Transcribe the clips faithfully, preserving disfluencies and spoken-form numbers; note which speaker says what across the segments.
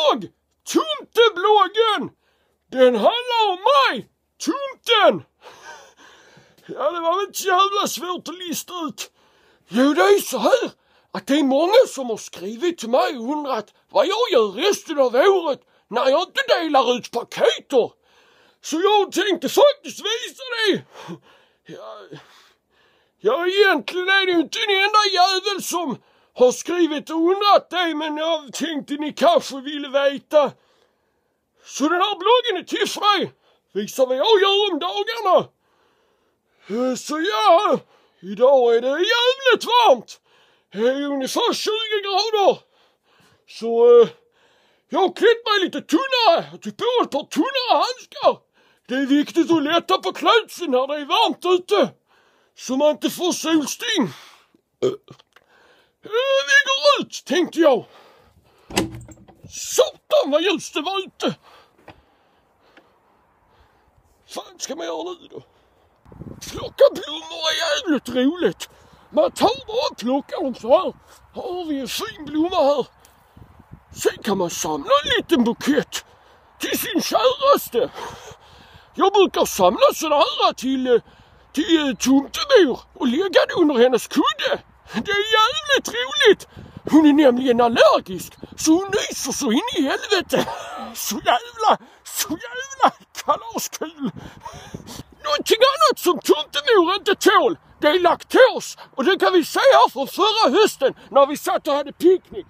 Speaker 1: blogg, Tumtebloggen. Den handlar om mig, Tumten. Ja, det var väl inte jävla svårt att lista ut. Jo, det är så här att det är många som har skrivit till mig och undrat vad jag gör resten av året när jag inte delar ut paketer. Så jag tänkte faktiskt visa det. Ja, ja, egentligen är det ju inte en enda jävel som har skrivit och undrat det, men jag tänkte ni kanske ville veta. Så den här bloggen är till för dig. Visa vad jag gör om dagarna. Så ja, idag är det jävligt varmt. Det är ungefär tjugo grader. Så eh, jag har klätt mig lite tunnare. Jag tog på ett par tunnare handskar. Det är viktigt att lätta på klädseln när det är varmt ute. Så man inte får solsting. Uh, vi går ut, tänkte jag. Satan vad ljust det var ute. Fan ska man göra nu då? Plocka blommor är jävligt roligt. Man tar bara och plockar dem så här. Här har vi en fin blomma här. Sen kan man samla en liten bukett till sin käraste. Jag brukar samla sådana här till, till tomtemor och lägga det under hennes kudde. Det är jävligt roligt. Hon är nämligen allergisk, så hon nyser så in i helvete. Så jävla, så jävla kalaskul. Någonting annat som tomtemor inte tål, det är laktos. Och det kan vi se här från förra hösten när vi satt och hade picknick.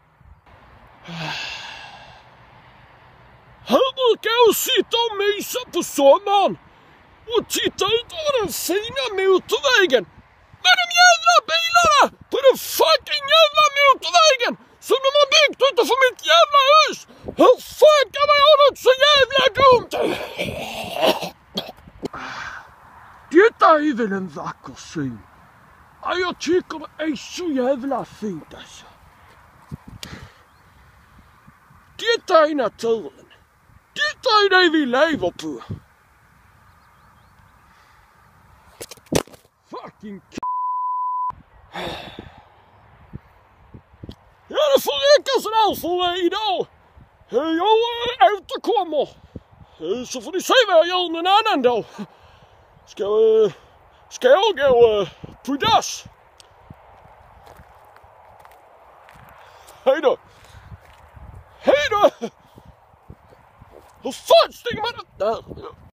Speaker 1: Här brukar jag sitta och mysa på sommaren och titta ut över den fina motorvägen. Med de jävla bilarna på den fucking jävla motorvägen som de har byggt utanför mitt jävla hus. Hur fan kan man göra något så jävla dumt? Detta är väl en vacker syn. Ja, jag tycker det är så jävla fint alltså. Detta är naturen. Detta är det vi lever på. Fucking k***. Ja, det får räcka sådär för idag. Jag återkommer. Så får ni se vad jag gör någon annan dag. Ska, ska jag gå på dass? Hej då. Hej då. Hur fan stänger man upp där?